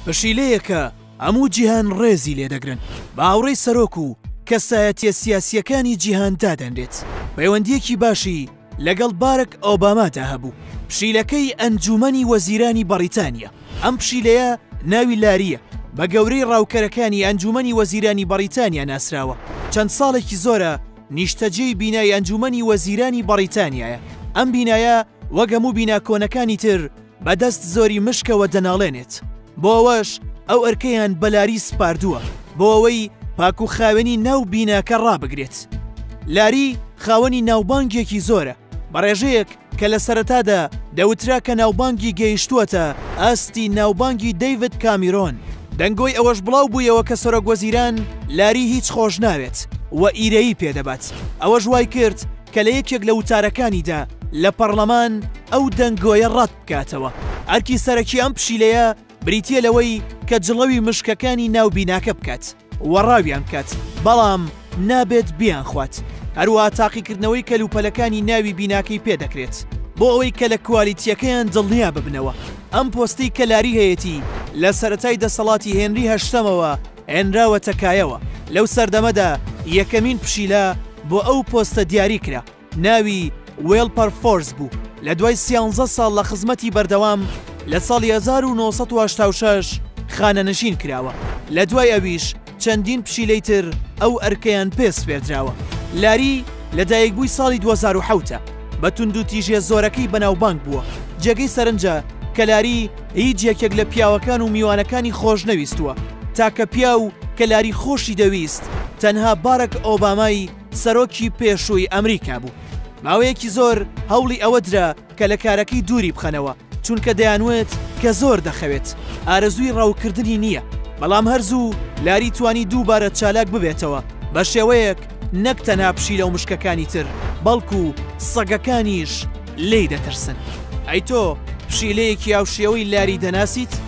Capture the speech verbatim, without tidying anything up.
پشیلەیەکە هەموو جیهان ڕێزی لێدەگرن باوەڕێی سەرۆک و کەسایەتیە سیاسیەکانی جیهان دادەنرێت پەیوەندیەکی باشی لەگەڵ باراک ئۆبامادا هەبوو پشیلەکەی ئەنجومەنی وەزیرانی بەریتانیا ئەم پشیلەیە ناوی لاریە بە گەورەی ڕاوکەرەکانی ئەنجومەنی وەزیرانی بەریتانیا ناسراوە چەند ساڵێکی زۆرە نیشتەجێی بینای ئەنجومەنی وەزیرانی بەریتانیایە ئەم بینایە وەک هەموو بینا کۆنەکانی تر بەدەست زۆری مشکەوە دەناڵێنێت بۆ ئەوەش ئەو ئەرکەیان بەلاری سپاردووە بۆ ئەوەی پاک و خاوێنی ناو بیناکە ڕابگرێت لاری خاوەنی ناوبانگێکی زۆرە بەڕێژەیەک کە لە سەرەتادا دەوترا کە ناوبانگی گەیشتووەتە ئاستی ناوبانگی دەیڤد کامیرۆن دەنگۆی ئەوەش بڵاو بوویەوە کە سەرۆکوەزیران لاری هیچ خۆش ناوێت و ئیرەیی پێدەبات ئەوە ژوای کرد کە لە یەکێک لە وتارەکانیدا لە پەرلەمان ئەو دەنگۆیە ڕەت بکاتەوە ئەرکی سەرەکی ئەم پشیلەیە بریتیە لەوەی کە جڵەوی مشکەکانی ناو بیناکە بکات وەڕاویان بکات بەڵام نابێت بیان خوات هەروە تاقیکردنەوەی کەلوپەلەکانی ناوی بیناکەی پێدەکرێت بۆ ئەوەی کە لە کوالیتیەکەیان دڵنیا ببنەوە ئەم پۆستەی کە لاری هەیەی لە سەرەتای دەسەڵاتی هێنری هەشتەمەوە هێنراوە تەکایەوە لەو سەردەمەدا یەکەمین پشیلە بۆ ئەو پۆستە دیاری کرا ناوی وێلپەر فۆرس بوو لە دوای سیانزە ساڵ لە خزمەتی بەردەوام لە ساڵی هەزار و نۆسەد و هەشتا و شەش خانەنشین کراوە لە دوای ئەویش چەندین پشیلەی تر ئەو ئەرکەیان پێسپێردراوە لاری لەدایکبووی ساڵی دوو هەزار و حەوتە بە تونند و تیژێ زۆرەکەی بەناوبانگ بووە جێگەی سەرنجە کە لاری هیچ یەکێک لە پیاوەکان و میوانەکانی خۆش نەویستووە تاکە پیا و کە لاری خۆشی دەویست تەنها باراک ئۆبامای سەرۆکی پێشووی ئەمریکا بوو ماوەیەکی زۆر هەوڵی ئەوە درا کە لە کارەکەی دووری بخەنەوە چونکە دەیانوێت کە زۆر دەخەوێت ئارەزووی ڕاوکردنی نییە بەڵام هەرزوو لاری توانی دووبارە چالاک ببێتەوە بە شێوەیەک نەک تەنها پشیلە و مشکەکانی تر بەڵکو سەگەکانیش لێی دەترسن ئەی تۆ پشیلەیەکی ئاو شێوەی لاری دەناسیت؟